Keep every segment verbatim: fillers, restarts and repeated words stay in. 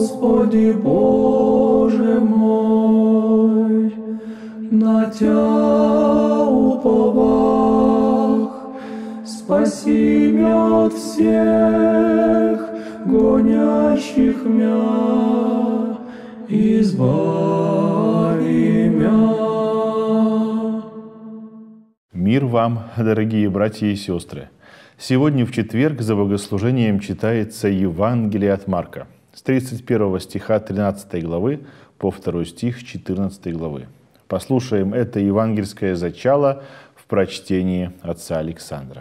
Господи Боже мой, на Тя уповах, спаси мя от всех гонящих мя, избави мя. Мир вам, дорогие братья и сестры! Сегодня в четверг за богослужением читается Евангелие от Марка с тридцать первого стиха тринадцатой главы по второй стих четырнадцатой главы. Послушаем это евангельское зачало в прочтении отца Александра.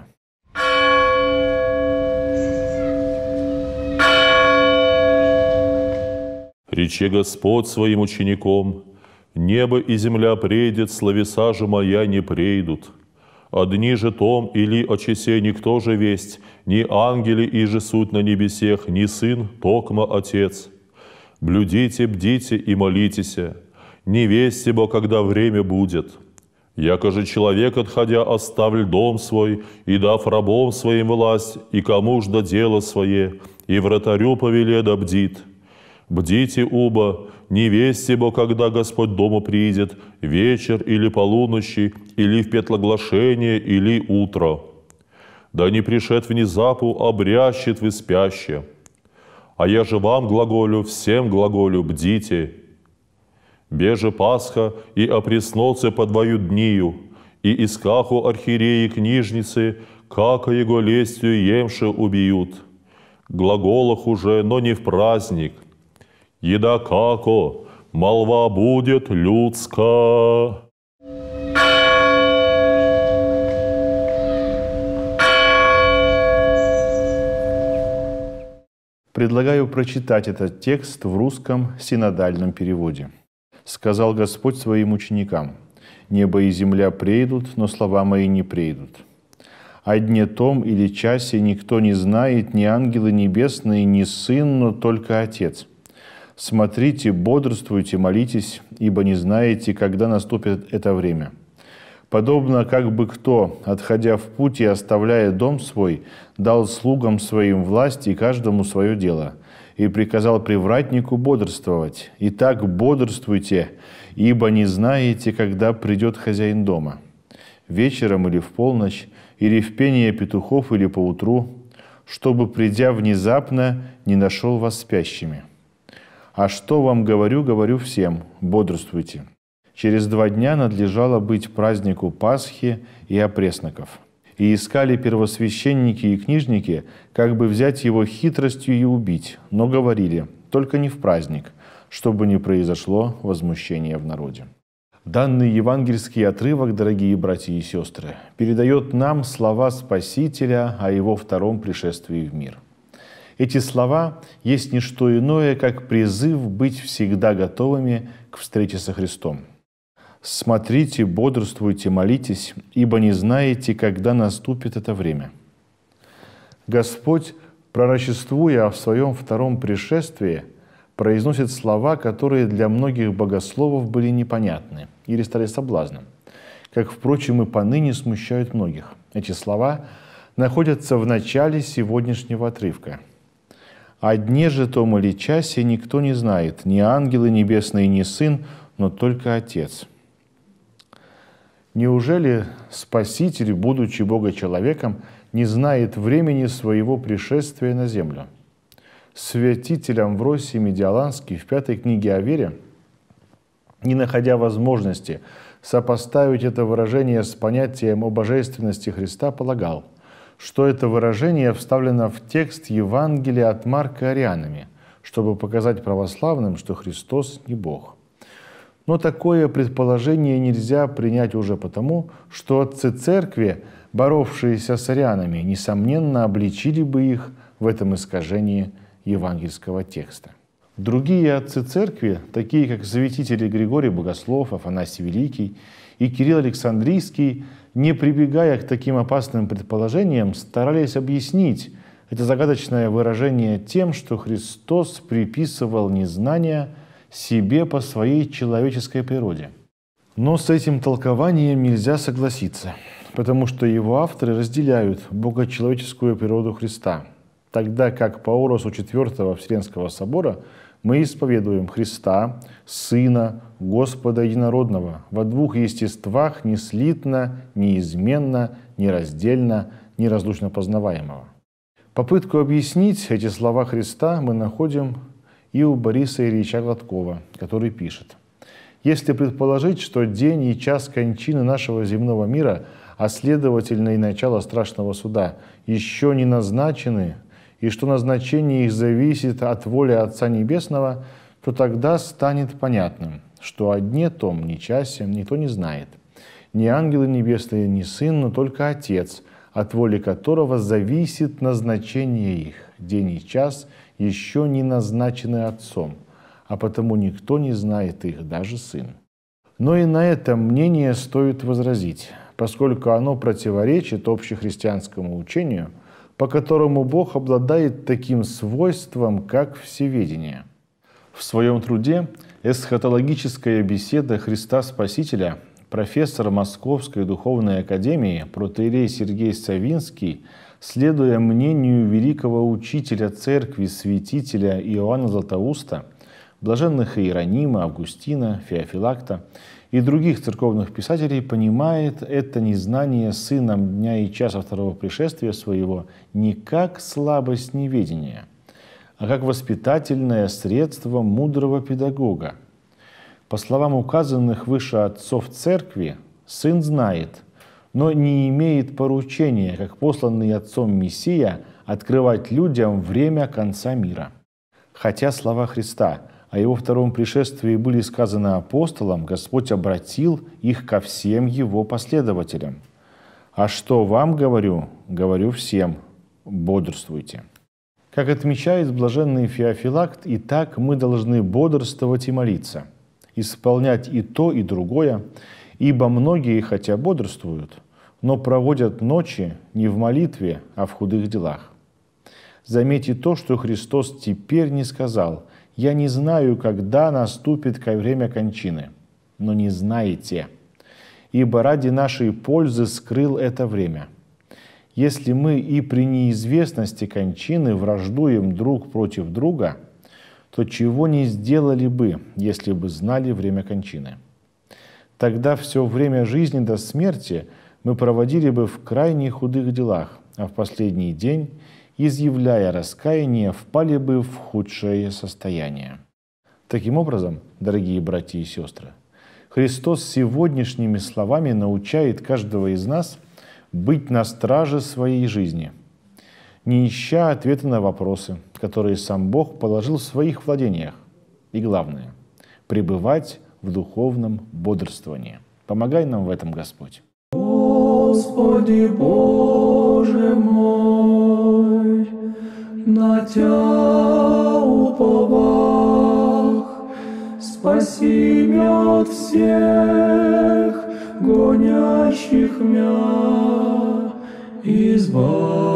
«Рече Господь своим учеником: небо и земля прейдет, словеса же моя не прейдут. Одни же том или о чесе никто же весть, ни ангели и же суть на небесех, ни сын, токмо Отец. Блюдите, бдите и молитесь, не весте бо, когда время будет. Яко же человек, отходя, оставль дом свой, и дав рабом своим власть, и кому ж да дело свое, и вратарю повеле да бдит. Бдите оба, не весте бо, когда Господь дому приидет, вечер или полуночи, или в петлоглашение, или утро. Да не пришед внезапу, обрящет вы спящие. А я же вам глаголю, всем глаголю, бдите. Беже Пасха и опреснется по двою днию, и искаху архиереи книжницы, како его лестью емше убьют. Глаголах уже, но не в праздник. Еда како, молва будет людска». Предлагаю прочитать этот текст в русском синодальном переводе. «Сказал Господь своим ученикам: небо и земля прейдут, но слова мои не прейдут. О дне том или часе никто не знает, ни ангелы небесные, ни Сын, но только Отец. Смотрите, бодрствуйте, молитесь, ибо не знаете, когда наступит это время. Подобно как бы кто, отходя в путь и оставляя дом свой, дал слугам своим власть и каждому свое дело, и приказал привратнику бодрствовать. Итак, бодрствуйте, ибо не знаете, когда придет хозяин дома, вечером или в полночь, или в пение петухов, или поутру, чтобы, придя внезапно, не нашел вас спящими. А что вам говорю, говорю всем: бодрствуйте». Через два дня надлежало быть празднику Пасхи и опресноков. И искали первосвященники и книжники, как бы взять его хитростью и убить, но говорили: только не в праздник, чтобы не произошло возмущение в народе. Данный евангельский отрывок, дорогие братья и сестры, передает нам слова Спасителя о Его втором пришествии в мир. Эти слова есть не что иное, как призыв быть всегда готовыми к встрече со Христом. «Смотрите, бодрствуйте, молитесь, ибо не знаете, когда наступит это время». Господь, пророчествуя о Своем втором пришествии, произносит слова, которые для многих богословов были непонятны или стали соблазном, как, впрочем, и поныне смущают многих. Эти слова находятся в начале сегодняшнего отрывка. «О дне же том или часе никто не знает, ни ангелы небесные, ни Сын, но только Отец». Неужели Спаситель, будучи Бога-человеком, не знает времени своего пришествия на землю? Святитель Амвросий Медиаланский в пятой книге о вере, не находя возможности сопоставить это выражение с понятием о божественности Христа, полагал, что это выражение вставлено в текст Евангелия от Марка арианами, чтобы показать православным, что Христос не Бог. Но такое предположение нельзя принять уже потому, что отцы церкви, боровшиеся с арианами, несомненно обличили бы их в этом искажении евангельского текста. Другие отцы церкви, такие как святители Григорий Богослов, Афанасий Великий и Кирилл Александрийский, не прибегая к таким опасным предположениям, старались объяснить это загадочное выражение тем, что Христос приписывал незнание себе по своей человеческой природе. Но с этим толкованием нельзя согласиться, потому что его авторы разделяют богочеловеческую природу Христа. тогда как по оросу Четвертого Вселенского собора мы исповедуем Христа, Сына, Господа Единородного, во двух естествах неслитно, неизменно, нераздельно, неразлучно познаваемого. Попытку объяснить эти слова Христа мы находим и у Бориса Ильича Гладкова, который пишет: «Если предположить, что день и час кончины нашего земного мира, а следовательно и начало страшного суда, еще не назначены, и что назначение их зависит от воли Отца Небесного, то тогда станет понятным, что о дне том, ни часе, никто не знает. Ни ангелы небесные, ни Сын, но только Отец, от воли которого зависит назначение их. День и час еще не назначены Отцом, а потому никто не знает их, даже Сын». Но и на это мнение стоит возразить, поскольку оно противоречит общехристианскому учению, по которому Бог обладает таким свойством, как всеведение. В своем труде «Эсхатологическая беседа Христа Спасителя» профессор Московской духовной академии протоиерей Сергей Савинский, следуя мнению великого учителя церкви святителя Иоанна Златоуста, блаженных Иеронима, Августина, Феофилакта и других церковных писателей, понимает это незнание Сыном дня и часа второго пришествия своего не как слабость неведения, а как воспитательное средство мудрого педагога. По словам указанных выше отцов церкви, Сын знает, но не имеет поручения, как посланный Отцом Мессия, открывать людям время конца мира. Хотя слова Христа о Его втором пришествии были сказаны апостолам, Господь обратил их ко всем Его последователям. «А что вам говорю? Говорю всем, бодрствуйте». Как отмечает блаженный Феофилакт, и так мы должны бодрствовать и молиться, исполнять и то, и другое, ибо многие, хотя бодрствуют, но проводят ночи не в молитве, а в худых делах. Заметьте то, что Христос теперь не сказал: «Я не знаю, когда наступит время кончины», но не знаете, ибо ради нашей пользы скрыл это время. Если мы и при неизвестности кончины враждуем друг против друга, то чего не сделали бы, если бы знали время кончины? Тогда все время жизни до смерти мы проводили бы в крайне худых делах, а в последний день, изъявляя раскаяние, впали бы в худшее состояние. Таким образом, дорогие братья и сестры, Христос сегодняшними словами научает каждого из нас быть на страже своей жизни, не ища ответа на вопросы, которые сам Бог положил в своих владениях. И главное – пребывать в духовном бодрствовании. Помогай нам в этом, Господь. Господи Боже мой, на Тя уповах, спаси мя от всех гонящих мя, избавь